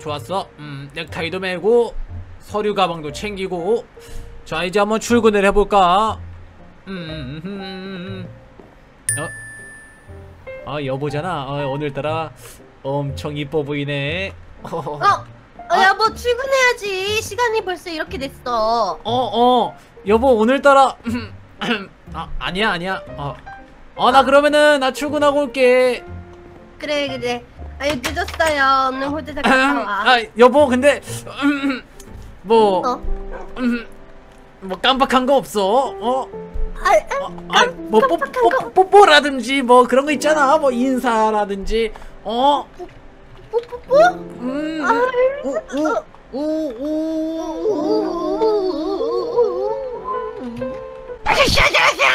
좋았어. 넥타이도 메고 서류 가방도 챙기고. 자, 이제 한번 출근을 해볼까? 여보잖아. 오늘따라 엄청 이뻐 보이네. 여보 출근해야지. 시간이 벌써 이렇게 됐어. 여보 오늘따라 아니야. 나 그러면은 나 출근하고 올게. 그래. 아유 늦었어요. 오늘 호텔에서 갔다 와. 여보 근데 뭐 깜빡한 거 없어? 뭐 뽀뽀라든지 뭐 그런 거 있잖아. 뭐 인사라든지. 뽀뽀? 아저씨 안녕하세요.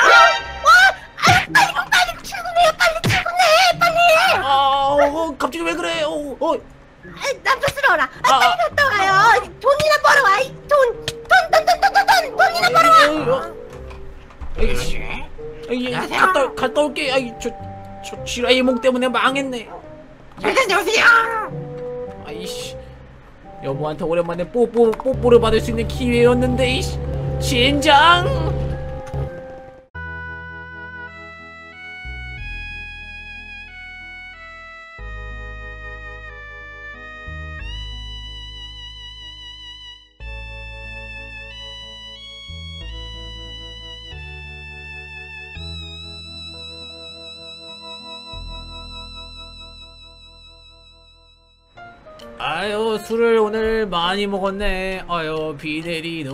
빨리 출근해요. 빨리 출근해. 빨리. 갑자기 왜 그래? 남자스러워라. 빨리 갔다 와요. 돈이나 벌어와. 돈이나 벌어와. 갔다 올게. 저 지라이 목 때문에 망했네. 안녕하세요. 아이씨, 여보한테 오랜만에 뽀뽀를 받을 수 있는 기회였는데, 이씨, 젠장. 아유, 술을 오늘 많이 먹었네. 아유, 비 내리는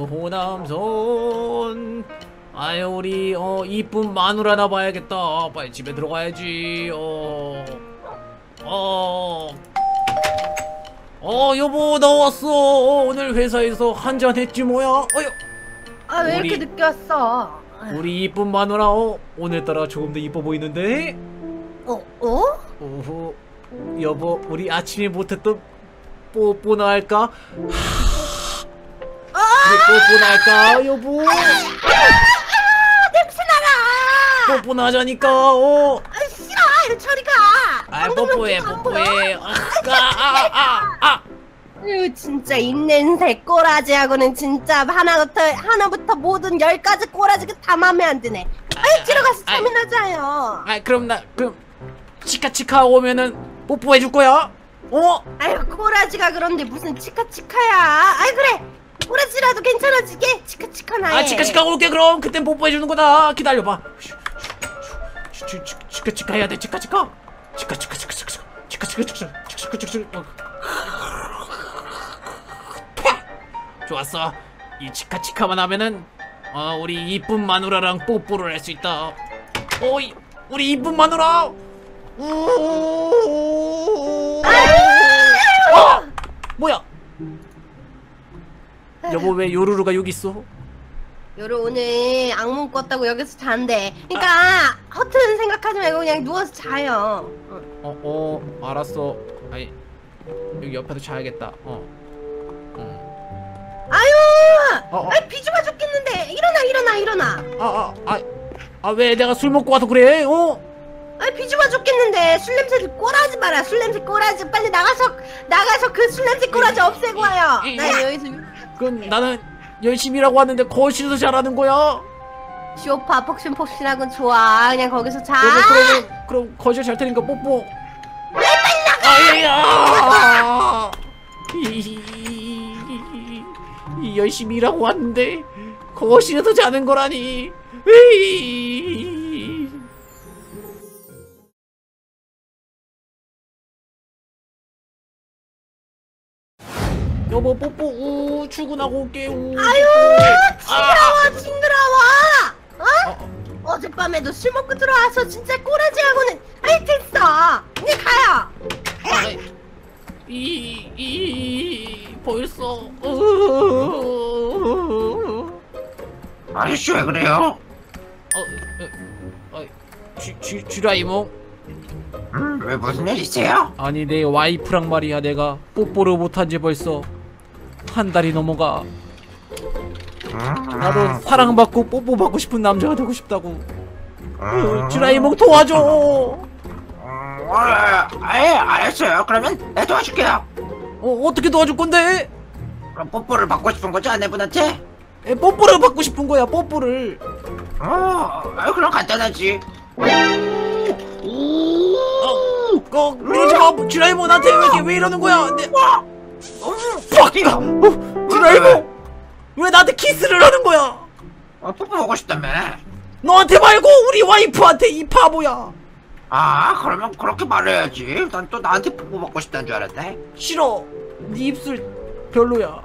호남선. 아유, 우리 이쁜 마누라나 봐야겠다. 빨리 집에 들어가야지. 여보 나왔어. 오늘 회사에서 한잔 했지 뭐야. 왜 이렇게 늦게 왔어? 우리 이쁜 마누라 오늘따라 조금 더 이뻐 보이는데. 여보 우리 아침에 못했던 뽀뽀나 할까? 뽀뽀나 할까 여보? 냄새나라. 뽀뽀나 하자니까. 싫어. 저리 가. 뽀뽀해. 진짜 입냄새 꼬라지하고는 진짜 하나부터 모든 10가지 꼬라지가 다 맘에 안 드네. 들어가서 잠이나 자요. 그럼 치카치카 오면은 뽀뽀해 줄 거야? 꼬라지가 그런데 무슨 치카치카야. 그래. 꼬라지라도 괜찮아지게 치카치카나 해. 치카치카 올게. 그럼 그땐 뽀뽀해 주는 거다. 기다려봐. 치카치카 해야 돼. 치카치카. 좋았어. 이 치카치카만 하면은 우리 이쁜 마누라랑 뽀뽀를 할 수 있다. 우리 이쁜 마누라. 뭐야? 여보 왜 요루루가 여기 있어? 요루 오늘 악몽 꿨다고 여기서 잔대. 그러니까 허튼 생각하지 말고 그냥 누워서 자요. 알았어. 여기 옆에도 자야겠다. 비주가 죽겠는데. 일어나. 왜 내가 술 먹고 와서 그래? 비주가 죽겠는데. 술 냄새 꼬라지 마라. 술 냄새 꼬라지. 빨리 나가서 그 술 냄새 꼬라지 없애고 와요. 나 여기서. 그럼 나는 열심히 일하고 왔는데 거실에서 자라는 거야? 쇼파 폭신폭신하고 좋아. 그냥 거기서 자. 그럼 거실 잘 테니까 뽀뽀. 빨리 나가. 열심히 일하고 왔는데 거실에서 자는 거라니. 여보 뽀뽀. 출근하고 올게. 징그러워. 어젯밤에도 술 먹고 들어와서 진짜 꼬라지하고는. 됐어. 이제 가요. 벌써. 아저씨 왜 그래요? 쥐라이몽. 왜 무슨 일 있어요? 아니 내 와이프랑 말이야. 내가 뽀뽀를 못한 지 벌써 한 달이 넘어가. 나도 사랑받고 뽀뽀받고 싶은 남자가 되고 싶다고. 쥐라이몽 도와줘. 알았어요. 그러면 내가 도와줄게요. 어떻게 도와줄 건데? 그럼 뽀뽀를 받고 싶은 거죠, 아내분한테? 뽀뽀를 받고 싶은 거야, 뽀뽀를. 그럼 간단하지. 이러지 마. 쥐라이몬 나한테 왜 이러는 거야? 쥐라이몬! 왜 나한테 키스를 하는 거야? 뽀뽀 보고 싶다며. 너한테 말고 우리 와이프한테, 이 바보야. 그러면 그렇게 말해야지. 난 또 나한테 뽀뽀 받고 싶다는 줄 알았네. 싫어. 네 입술 별로야.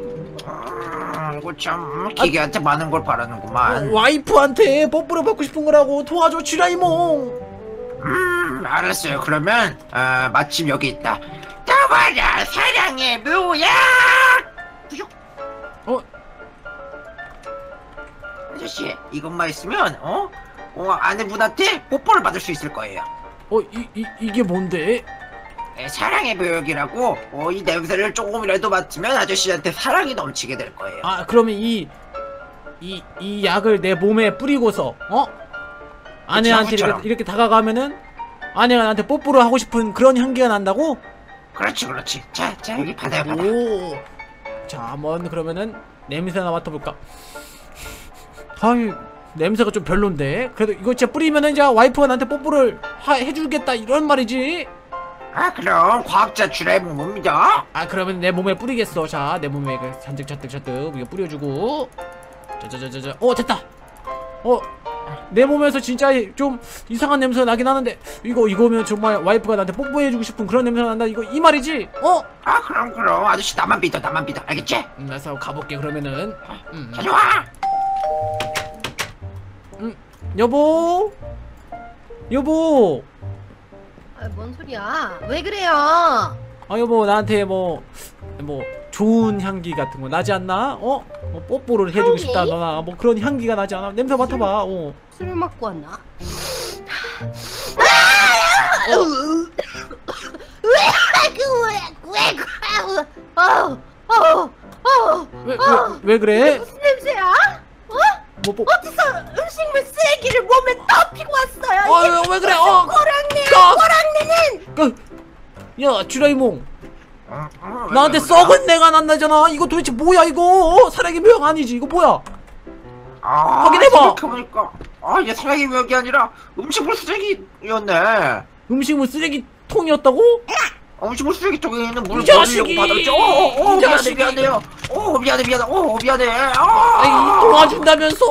이거 참 기계한테 많은 걸 바라는구만. 와이프한테 뽀뽀를 받고 싶은 거라고. 도와줘, 쥐라이몬. 알았어요. 그러면 마침 여기 있다. 떠봐라 사랑의 묘약. 아저씨, 이것만 있으면 아내분한테 뽀뽀를 받을 수 있을 거예요. 이게 뭔데? 사랑의 묘약이라고. 이 냄새를 조금이라도 맡으면 아저씨한테 사랑이 넘치게 될 거예요. 그러면 이 약을 내 몸에 뿌리고서 아내한테 이렇게 다가가면은 아내가 나한테 뽀뽀를 하고 싶은 그런 향기가 난다고? 그렇지. 자 여기 받아요. 자, 한번 그러면은 냄새나 맡아볼까? 냄새가 좀 별론데. 그래도 이거 진짜 뿌리면은 이제 와이프가 나한테 뽀뽀를 해주겠다 이런 말이지. 그럼 과학자 쥐라이몬 못 믿어? 그러면 내 몸에 뿌리겠어. 자, 내 몸에 잔뜩 이거 뿌려주고. 자자자자자. 됐다. 내 몸에서 진짜 좀 이상한 냄새가 나긴 하는데 이거면 정말 와이프가 나한테 뽀뽀해주고 싶은 그런 냄새가 난다. 이 말이지? 그럼 아저씨 나만 믿어. 알겠지? 나서 가볼게. 그러면은 가져와. 여보. 뭔 소리야? 왜 그래요? 여보, 나한테 뭐 좋은 향기 같은 거 나지 않나? 뽀뽀를 해주고 향기? 싶다 너나 뭐 그런 향기가 나지 않아? 냄새 맡아봐. 술을 먹고 왔나? 왜 그래? 무슨 냄새야? 뭐 어디서 음식물 쓰레기를 몸에 떠피고 왔어요? 왜 그래? 꼬랑내는! 야, 쥐라이몽, 나한테 썩은 내가 난다잖아. 이거 도대체 뭐야? 이거 사랑의 묘약 아니지? 이거 뭐야? 확인해봐. 생각해보니까 이게 사랑의 묘약이 아니라 음식물 쓰레기였네. 음식물 쓰레기통이었다고? 음식물 쓰레기통에 있는 물을 이 자식이! 받았죠. 이 자식이! 미안해요. 미안해. 도와준다면서.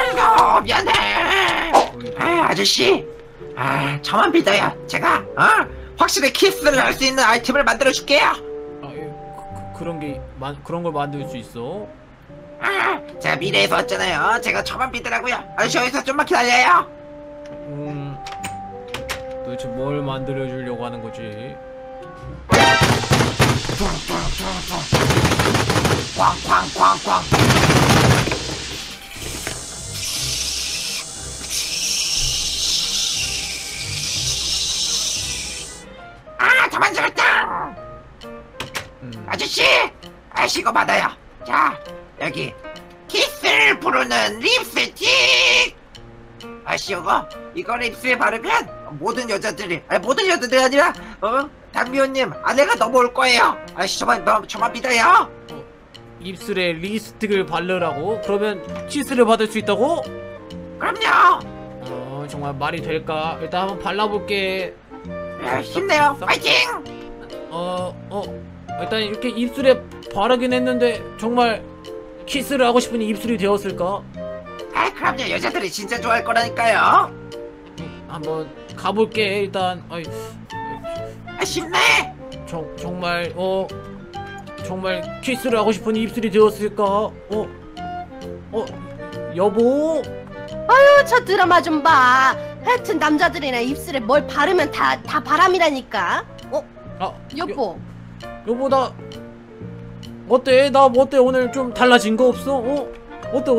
미안해. 아저씨, 저만 믿어요. 제가 확실히 키스를 할 수 있는 아이템을 만들어 줄게요. 그런 걸 만들 수 있어? 제가 미래에서 왔잖아요. 제가 저만 믿으라고요. 아저씨 여기서 좀만 기다려요. 도대체 뭘 만들어 주려고 하는 거지? 꽝꽝꽝꽝. 다 만들었다. 아저씨 이거 받아요. 자, 여기 키스를 부르는 립스틱. 아저씨 이거 립스에 바르면 모든 여자들이 아니라 당미호님 아내가 넘어올 거예요. 아저씨 저만 믿어요. 입술에 립스틱을 바르라고? 그러면 키스를 받을 수 있다고? 그럼요. 정말 말이 될까? 일단 한번 발라볼게. 힘내요. 파이팅. 일단 이렇게 입술에 바르긴 했는데 정말 키스를 하고 싶으니 입술이 되었을까? 그럼요. 여자들이 진짜 좋아할 거라니까요. 한번 가볼게. 일단 힘내. 정말 정말 키스를 하고 싶으니 입술이 되었을까? 여보? 저 드라마 좀 봐. 하여튼 남자들이나 입술에 뭘 바르면 다 바람이라니까. 여보. 여보, 나 어때? 어때? 오늘 좀 달라진 거 없어? 어때?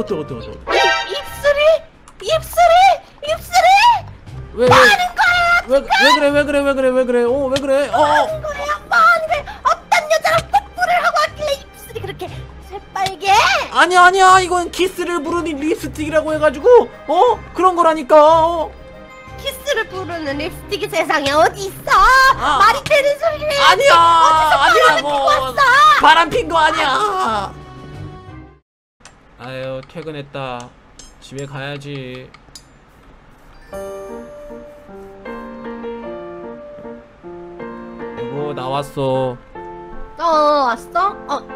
입술이? 뭐 하는 거야? 왜 그래? 왜 그래? 뭐 하는 거야? 어떤 여자랑 뽀뽀를 하고 왔길래 입술이 그렇게 새빨개? 아니야. 이건 키스를 부르는 립스틱이라고 해가지고 그런 거라니까. 키스를 부르는 립스틱이 세상에 어디 있어? 아. 말이 되는 소리를 아니야 바람을 피고 아니라고 왔어? 바람 핀 거 아니야. 아유 퇴근했다. 집에 가야지. 여보 나왔어. 왔어?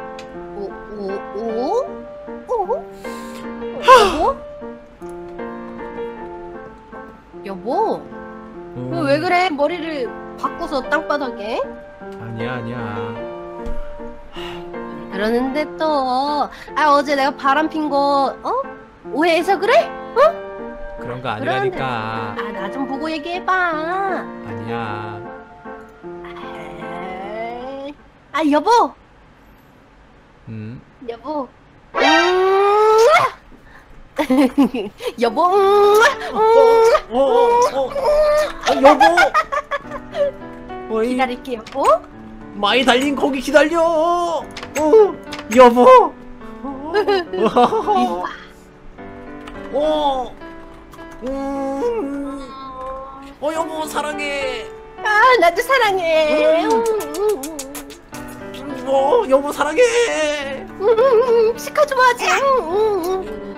여보? 여보? 너 왜 그래? 머리를 바꿔서 땅바닥에? 아니야. 그러는데 또 어제 내가 바람 핀 거 오해해서 그래? 그런 거 아니라니까. 나 좀 보고 얘기해봐. 아니야. 여보. 여보. 여보. 여보. 어이, 기다릴게 여보. 많이 달린 고기 기다려. 여보. 여보 사랑해. 나도 사랑해. 여보 사랑해. 시카 좋아하지.